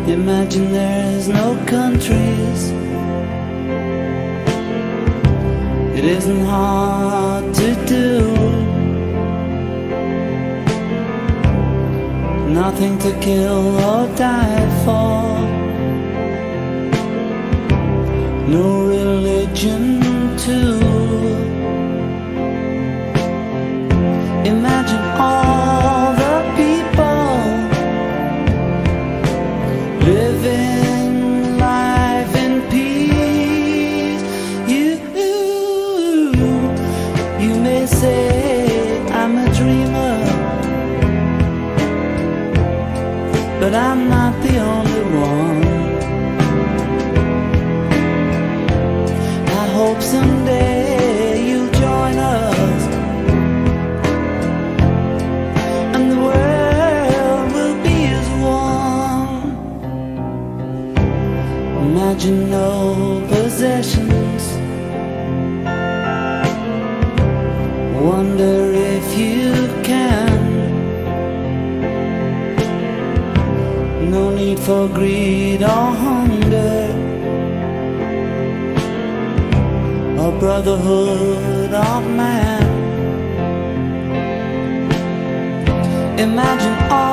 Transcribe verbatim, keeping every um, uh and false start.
Imagine there's no countries. It isn't hard to do. Nothing to kill or die for. No religion too. Imagine all the people living life in peace. You, you may say I'm a dreamer, but I'm not the only one. I hope someday you'll join us, and the world will be as one. Imagine no possessions. Wonder if you can. No need for greed or hunger, or brotherhood of man. Imagine all